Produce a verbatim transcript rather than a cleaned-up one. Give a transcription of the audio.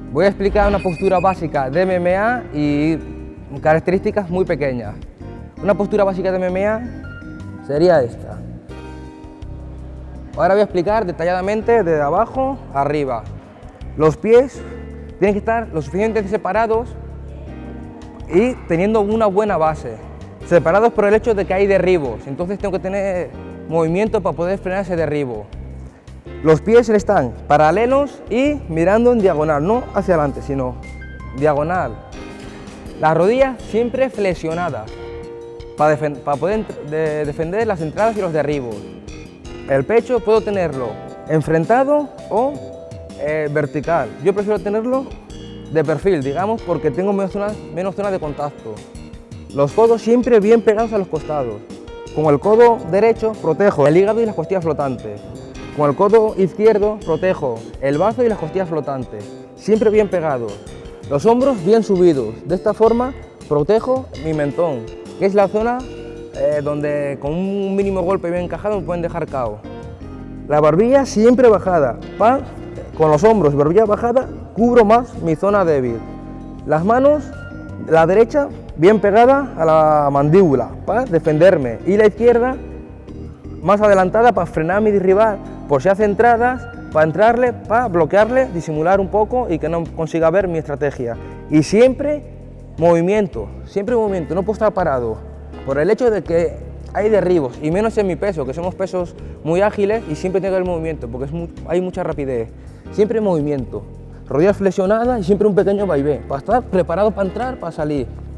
Voy a explicar una postura básica de M M A y características muy pequeñas. Una postura básica de M M A sería esta. Ahora voy a explicar detalladamente de abajo a arriba. Los pies tienen que estar lo suficientemente separados y teniendo una buena base. Separados por el hecho de que hay derribos, entonces tengo que tener movimiento para poder frenar ese derribo. Los pies están paralelos y mirando en diagonal, no hacia adelante, sino diagonal. Las rodillas siempre flexionadas para, para poder de defender las entradas y los derribos. El pecho puedo tenerlo enfrentado o eh, vertical. Yo prefiero tenerlo de perfil, digamos, porque tengo menos zonas, menos zonas de contacto. Los codos siempre bien pegados a los costados. Con el codo derecho protejo el hígado y las costillas flotantes. Con el codo izquierdo protejo el bazo y las costillas flotantes. Siempre bien pegados. Los hombros bien subidos. De esta forma protejo mi mentón, que es la zona eh, donde con un mínimo golpe bien encajado me pueden dejar cao. La barbilla siempre bajada. Pa, con los hombros y barbilla bajada cubro más mi zona débil. Las manos, la derecha bien pegada a la mandíbula para defenderme y la izquierda más adelantada para frenar mi rival por si hace entradas, para entrarle, para bloquearle, disimular un poco y que no consiga ver mi estrategia. Y siempre movimiento, siempre movimiento, no puedo estar parado por el hecho de que hay derribos y menos en mi peso, que somos pesos muy ágiles y siempre tengo el movimiento porque es muy, hay mucha rapidez. Siempre movimiento, rodillas flexionadas y siempre un pequeño vaivén para estar preparado para entrar, para salir.